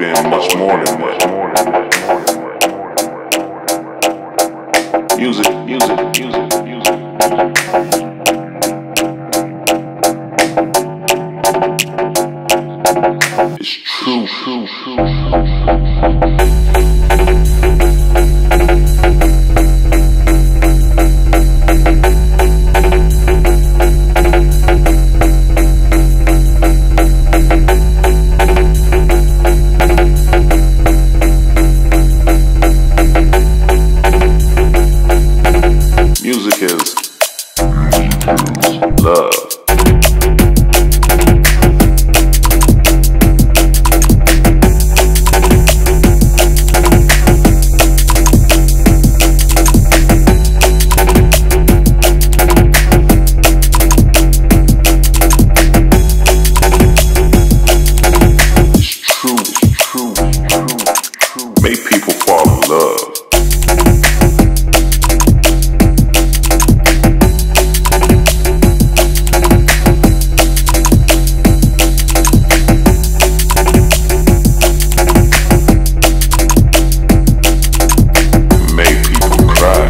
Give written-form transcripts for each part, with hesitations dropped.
been much more than that. Music. It's true. Music is love. Make people fall in love. Make people cry.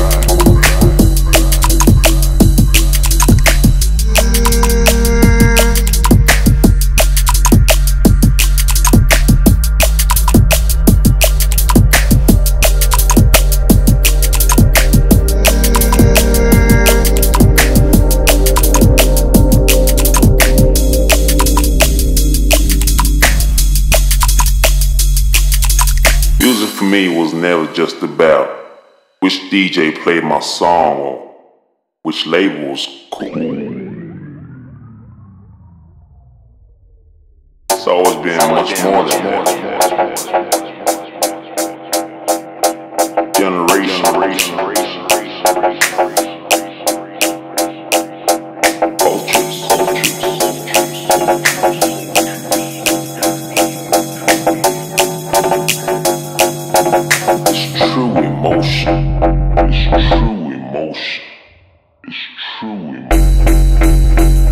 Music for me was never just about which DJ played my song or which label was cool. It's always been much more than that. Generation. Cultures. It's true emotion. It's true emotion. It's true emotion.